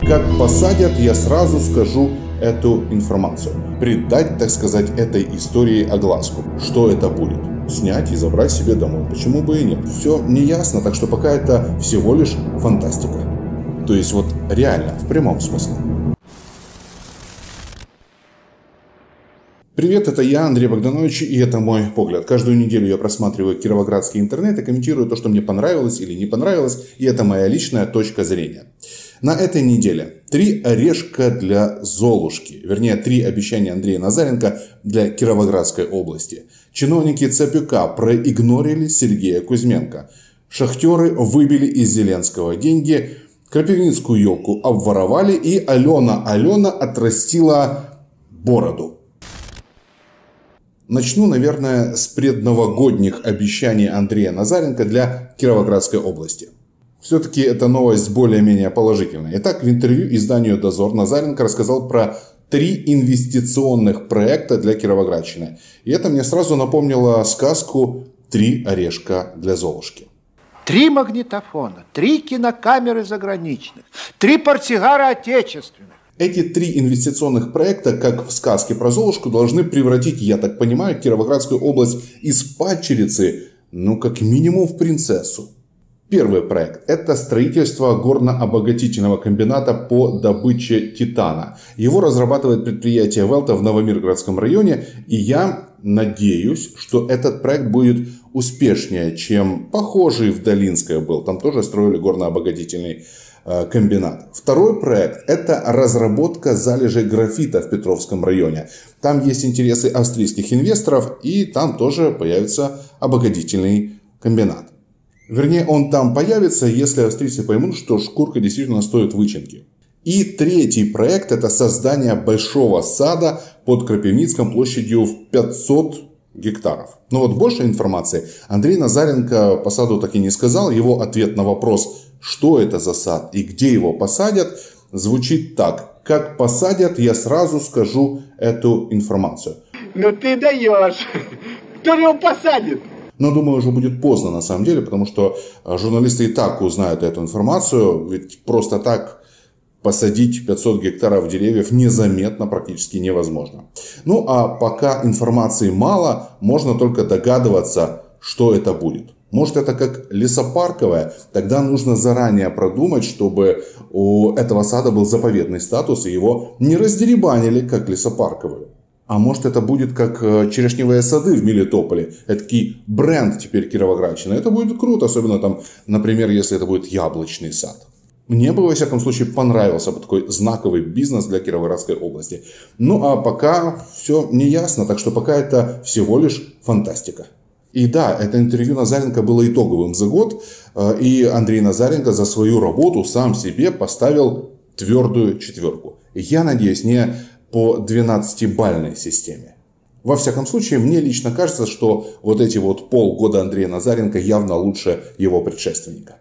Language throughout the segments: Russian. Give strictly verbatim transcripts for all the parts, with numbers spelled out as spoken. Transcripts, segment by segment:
Как посадят, я сразу скажу эту информацию. Придать, так сказать, этой истории огласку. Что это будет? Снять и забрать себе домой. Почему бы и нет? Все неясно, так что пока это всего лишь фантастика. То есть вот реально, в прямом смысле. Привет, это я, Андрей Богданович, и это мой погляд. Каждую неделю я просматриваю кировоградский интернет и комментирую то, что мне понравилось или не понравилось, и это моя личная точка зрения. На этой неделе три орешка для Золушки, вернее, три обещания Андрея Назаренко для Кировоградской области. Чиновники ЦПК проигнорили Сергея Кузьменко. Шахтеры выбили из Зеленского деньги, Крапивницкую елку обворовали, и Алена Алена отрастила бороду. Начну, наверное, с предновогодних обещаний Андрея Назаренко для Кировоградской области. Все-таки эта новость более-менее положительная. Итак, в интервью изданию «Дозор» Назаренко рассказал про три инвестиционных проекта для Кировоградщины. И это мне сразу напомнило сказку «Три орешка для Золушки». Три магнитофона, три кинокамеры заграничных, три портсигара отечественных. Эти три инвестиционных проекта, как в сказке про Золушку, должны превратить, я так понимаю, Кировоградскую область из падчерицы, ну, как минимум, в принцессу. Первый проект – это строительство горно-обогатительного комбината по добыче титана. Его разрабатывает предприятие «Велта» в Новомиргородском районе, и я надеюсь, что этот проект будет успешнее, чем похожий в Долинское был. Там тоже строили горно-обогатительный э, комбинат. Второй проект – это разработка залежей графита в Петровском районе. Там есть интересы австрийских инвесторов, и там тоже появится обогатительный комбинат. Вернее, он там появится, если австрийцы поймут, что шкурка действительно стоит вычинки. И третий проект – это создание большого сада под Крапивницком площадью в пятьсот гектаров. Но вот больше информации Андрей Назаренко по саду так и не сказал. Его ответ на вопрос, что это за сад и где его посадят, звучит так. Как посадят, я сразу скажу эту информацию. Ну ты даешь. Кто его посадит? Но думаю, уже будет поздно на самом деле, потому что журналисты и так узнают эту информацию. Ведь просто так посадить пятьсот гектаров деревьев незаметно практически невозможно. Ну а пока информации мало, можно только догадываться, что это будет. Может, это как лесопарковое, тогда нужно заранее продумать, чтобы у этого сада был заповедный статус и его не раздеребанили как лесопарковую. А может, это будет как черешневые сады в Мелитополе. Это такой бренд теперь Кировоградщины. Это будет круто, особенно там, например, если это будет яблочный сад. Мне бы, во всяком случае, понравился бы такой знаковый бизнес для Кировоградской области. Ну, а пока все не ясно, так что пока это всего лишь фантастика. И да, это интервью Назаренко было итоговым за год. И Андрей Назаренко за свою работу сам себе поставил твердую четверку. Я надеюсь, не по двенадцатибалльной системе. Во всяком случае, мне лично кажется, что вот эти вот полгода Андрея Назаренко явно лучше его предшественника.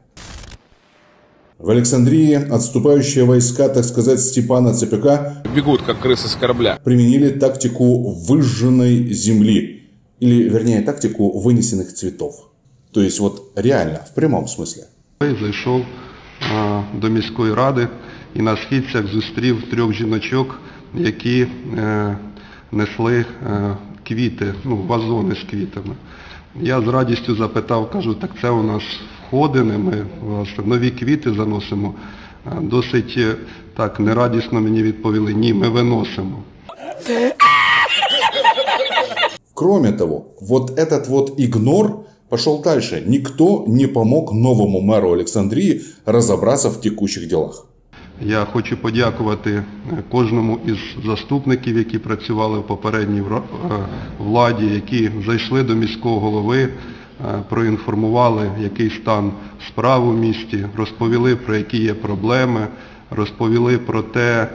В Александрии отступающие войска, так сказать, Степана ЦПК бегут, как крысы с корабля. Применили тактику выжженной земли. Или, вернее, тактику вынесенных цветов. То есть, вот реально, в прямом смысле. Зайшов а, до міської ради і на східцях зустрів трьох жіночок, які е, несли е, квіти, ну, вазони з квітами. Я з радістю запитав, кажу, так це у нас входини, ми власне, нові квіти заносимо. Досить так нерадісно мені відповіли, ні, ми виносимо. Кроме того, вот этот вот игнор пошел дальше. Никто не помог новому мэру Александрии разобраться в текущих делах. Я хочу подякувати кожному із заступників, які працювали в попередній владі, які зайшли до міського голови, проінформували, який стан справ у місті, розповіли, про які є проблеми, розповіли про те,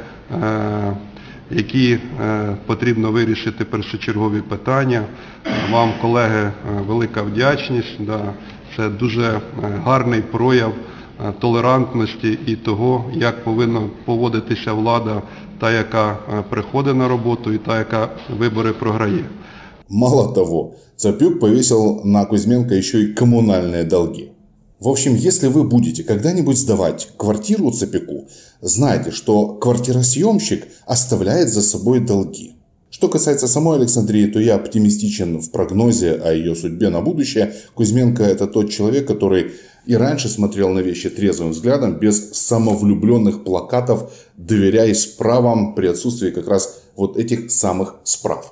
які потрібно вирішити першочергові питання. Вам, колеги, велика вдячність. Це дуже гарний прояв толерантності і того, як повинна поводитися влада, та, яка приходить на роботу, і та, яка вибори програє. Мало того, Цапюк повесил на Кузьменко еще и коммунальные долги. В общем, если вы будете когда-нибудь сдавать квартиру ЦПКу, знайте, что квартиросъемщик оставляет за собой долги. Что касается самой Александрии, то я оптимистичен в прогнозе о ее судьбе на будущее. Кузьменко – это тот человек, который и раньше смотрел на вещи трезвым взглядом, без самовлюбленных плакатов, доверяясь справам при отсутствии как раз вот этих самых справ.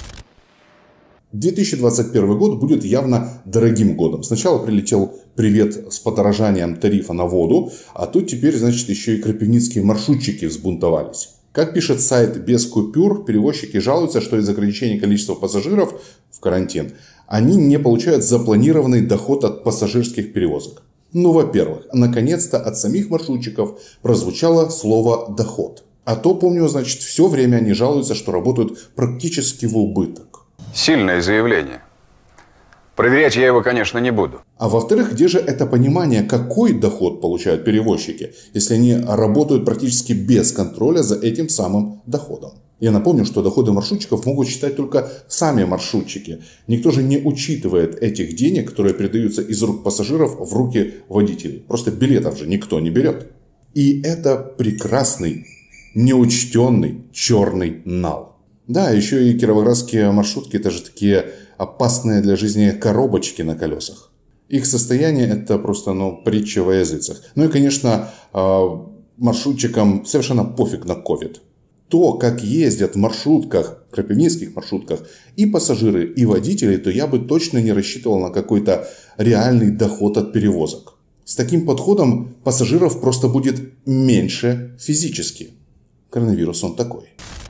две тысячи двадцать первый год будет явно дорогим годом. Сначала прилетел привет с подорожанием тарифа на воду, а тут теперь, значит, еще и крапивницкие маршрутчики взбунтовались. Как пишет сайт «Без купюр», перевозчики жалуются, что из-за ограничения количества пассажиров в карантин они не получают запланированный доход от пассажирских перевозок. Ну, во-первых, наконец-то от самих маршрутчиков прозвучало слово «доход». А то, помню, значит, все время они жалуются, что работают практически в убыток. Сильное заявление. Проверять я его, конечно, не буду. А во-вторых, где же это понимание, какой доход получают перевозчики, если они работают практически без контроля за этим самым доходом? Я напомню, что доходы маршрутчиков могут считать только сами маршрутчики. Никто же не учитывает этих денег, которые передаются из рук пассажиров в руки водителей. Просто билетов же никто не берет. И это прекрасный, неучтенный черный нал. Да, еще и кировоградские маршрутки – это же такие опасные для жизни коробочки на колесах. Их состояние – это просто, ну, притча во языцах. Ну и, конечно, маршрутчикам совершенно пофиг на ковид. То, как ездят в маршрутках, крапивницких маршрутках и пассажиры, и водители, то я бы точно не рассчитывал на какой-то реальный доход от перевозок. С таким подходом пассажиров просто будет меньше физически. Коронавирус он такой.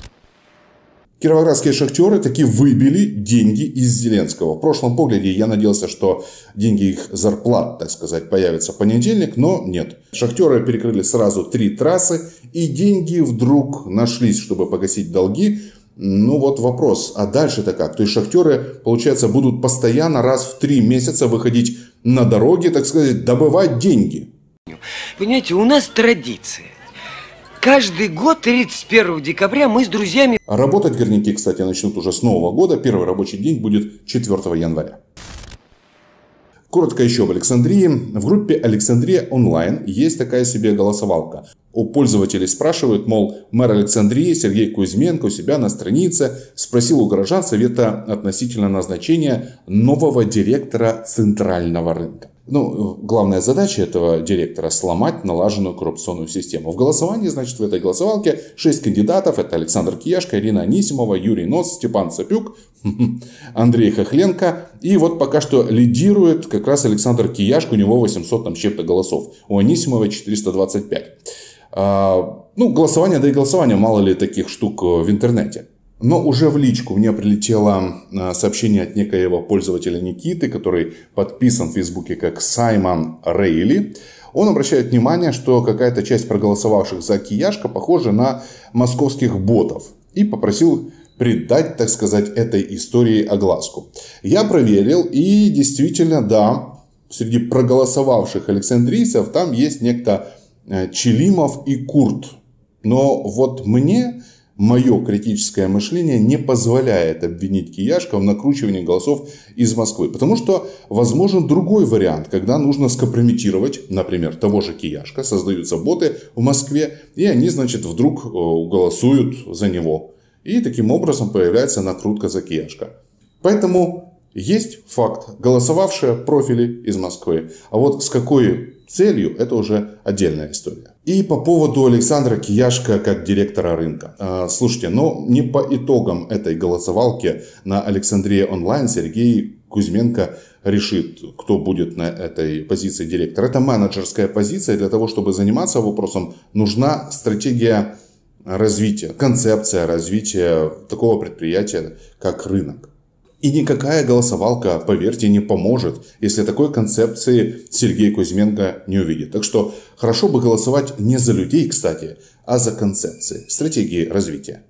Кировоградские шахтеры таки выбили деньги из Зеленского. В прошлом погляде я надеялся, что деньги их зарплат, так сказать, появятся в понедельник, но нет. Шахтеры перекрыли сразу три трассы, и деньги вдруг нашлись, чтобы погасить долги. Ну вот вопрос, а дальше-то как? То есть шахтеры, получается, будут постоянно раз в три месяца выходить на дороги, так сказать, добывать деньги. Понимаете, у нас традиция. Каждый год тридцать первого декабря мы с друзьями... Работать горняки, кстати, начнут уже с Нового года. Первый рабочий день будет четвёртого января. Коротко еще об Александрии. В группе Александрия онлайн есть такая себе голосовалка. У пользователей спрашивают, мол, мэр Александрии Сергей Кузьменко у себя на странице спросил у горожан совета относительно назначения нового директора центрального рынка. Ну, главная задача этого директора – сломать налаженную коррупционную систему. В голосовании, значит, в этой голосовалке шесть кандидатов. Это Александр Кияшко, Ирина Анисимова, Юрий Нос, Степан Цапюк, Андрей Хохленко. И вот пока что лидирует как раз Александр Кияшко, у него восемьсот там с чем-то голосов. У Анисимовой четыреста двадцать пять. А, ну, голосование, да и голосование, мало ли таких штук в интернете. Но уже в личку мне прилетело сообщение от некоего пользователя Никиты, который подписан в Фейсбуке как Саймон Рейли. Он обращает внимание, что какая-то часть проголосовавших за Кияшко похожа на московских ботов. И попросил придать, так сказать, этой истории огласку. Я проверил, и действительно, да, среди проголосовавших александрийцев там есть некто Челимов и Курт. Но вот мне... Мое критическое мышление не позволяет обвинить Кияшко в накручивании голосов из Москвы. Потому что возможен другой вариант, когда нужно скомпрометировать, например, того же Кияшко. Создаются боты в Москве, и они, значит, вдруг голосуют за него. И таким образом появляется накрутка за Кияшко. Поэтому есть факт. Голосовавшие профили из Москвы. А вот с какой целью, это уже отдельная история. И по поводу Александра Кияшко как директора рынка. Слушайте, но не по итогам этой голосовалки на Александрия онлайн Сергей Кузьменко решит, кто будет на этой позиции директора. Это менеджерская позиция. Для того, чтобы заниматься вопросом, нужна стратегия развития, концепция развития такого предприятия, как рынок. И никакая голосовалка, поверьте, не поможет, если такой концепции Сергей Кузьменко не увидит. Так что хорошо бы голосовать не за людей, кстати, а за концепции, стратегии развития.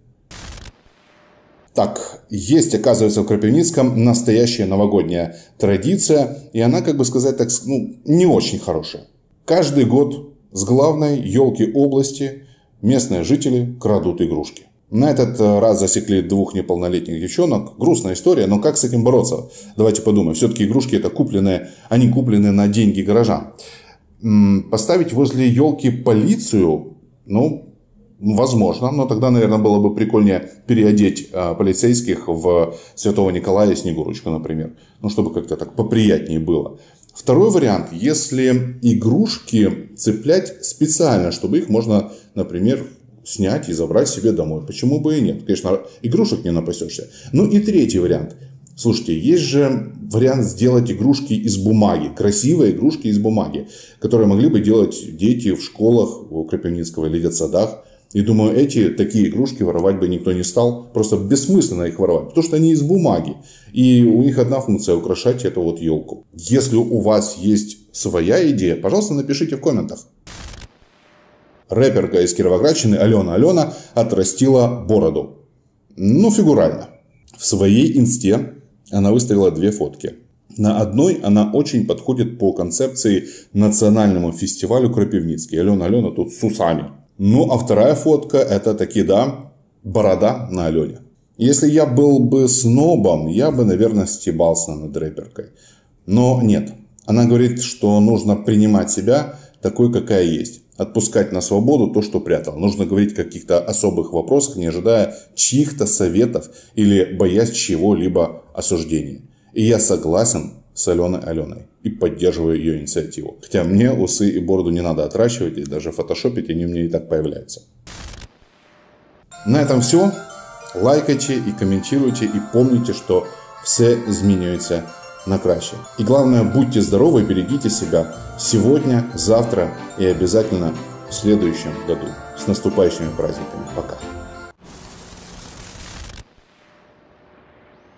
Так, есть, оказывается, в Крапивницком настоящая новогодняя традиция, и она, как бы сказать так, ну, не очень хорошая. Каждый год с главной елки области местные жители крадут игрушки. На этот раз засекли двух неполнолетних девчонок. Грустная история, но как с этим бороться? Давайте подумаем. Все-таки игрушки это купленные, они куплены на деньги горожан. Поставить возле елки полицию, ну, возможно. Но тогда, наверное, было бы прикольнее переодеть полицейских в Святого Николая и Снегурочку, например. Ну, чтобы как-то так поприятнее было. Второй вариант, если игрушки цеплять специально, чтобы их можно, например, снять и забрать себе домой. Почему бы и нет? Конечно, игрушек не напасешься. Ну и третий вариант. Слушайте, есть же вариант сделать игрушки из бумаги. Красивые игрушки из бумаги, которые могли бы делать дети в школах у Кропивницкого или детсадах. И думаю, эти такие игрушки воровать бы никто не стал. Просто бессмысленно их воровать, потому что они из бумаги. И у них одна функция – украшать эту вот елку. Если у вас есть своя идея, пожалуйста, напишите в комментах. Рэперка из Кировоградщины Алена Алена отрастила бороду. Ну, фигурально. В своей инсте она выставила две фотки. На одной она очень подходит по концепции национальному фестивалю Кропивницкий. Алена Алена тут с усами. Ну, а вторая фотка – это таки, да, борода на Алене. Если я был бы снобом, я бы, наверное, стебался над рэперкой. Но нет. Она говорит, что нужно принимать себя такой, какая есть. Отпускать на свободу то, что прятал. Нужно говорить о каких-то особых вопросах, не ожидая чьих-то советов или боясь чьего-либо осуждения. И я согласен с Аленой Аленой и поддерживаю ее инициативу. Хотя мне усы и бороду не надо отращивать, и даже фотошопить, они у меня и так появляются. На этом все. Лайкайте и комментируйте, и помните, что все изменяется на краще. И главное, будьте здоровы, берегите себя сегодня, завтра и обязательно в следующем году. С наступающими праздниками. Пока.